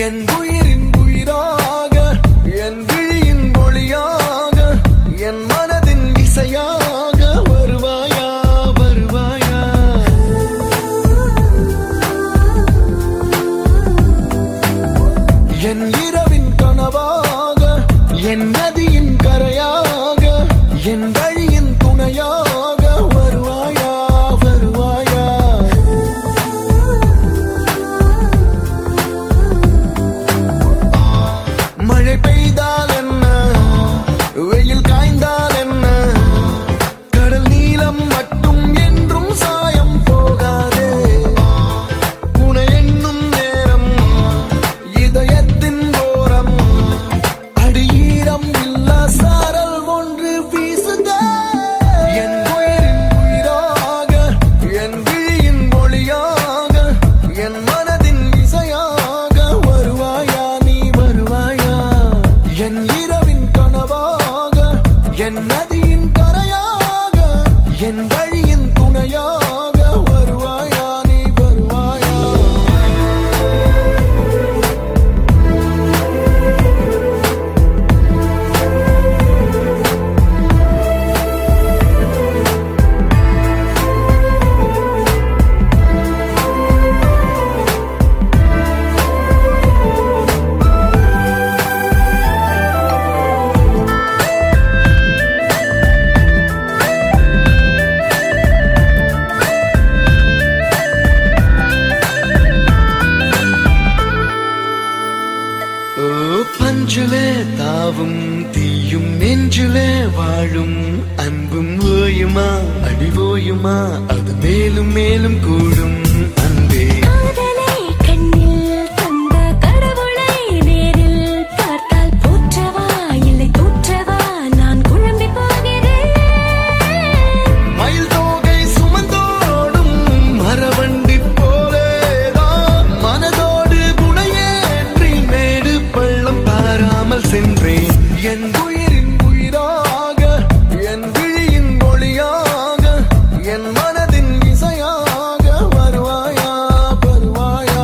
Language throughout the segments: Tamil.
என் உயிரின் உயிராக என் விழியின் ஒளியாக என் மனதின் இசையாக வருவாயா வருவாயா என் இரவின் கனவாக என் நதியின் கரையாக என் வழியின் துணையாக வருவாயா வருவாயா மழை பெய்தால் என்ன வெயில் காய்ந்தால் என்ன கடல் நீளம் மட்டும் என்றும் சாயம் போகாதே உனை எண்ணும் நேரம் இதயத்தின் ஓரம் அடியீரம் இல்ல சாரல் ஒன்று வீசுதே என் உயிரின் உயிராக என் விழியின் ஒளியாக என் மனதின் இசையாக வருவாயா நீ வருவாயா என் இரவின் கனவாக என் நதியின் கரையாக என் வழியின் துணையாக வருவாயா நீ வருவாயா பஞ்சிலே தாவும் தீயும் நெஞ்சிலே வாழும் அன்பும் ஓயுமா அடி ஓயுமா அது மேலும் மேலும் கூடும் அன்பே சென்றேன் என் உயிரின் உயிராக என் விழியின் ஒளியாக என் மனதின் இசையாக வருவாயா வருவாயா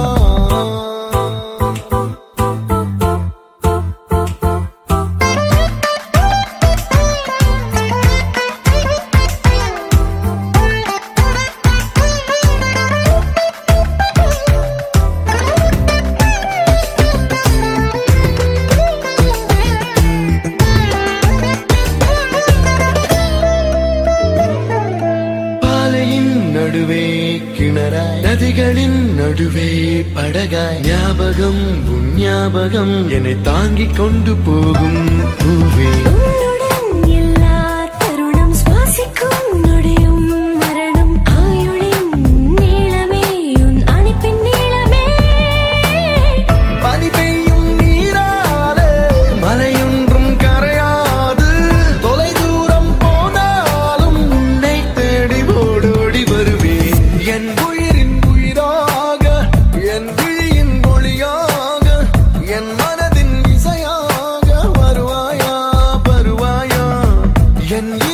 நடுவே கிணறாய் நதிகளின் நடுவே படகாய் ஞாபகம் உன் ஞாபகம் என்னை தாங்கிக் கொண்டு போகும் பூவே என் உயிரின் உயிராக என் விழியின் ஒளியாக என் மனதின் இசையாக வருவாயா வருவாயா என்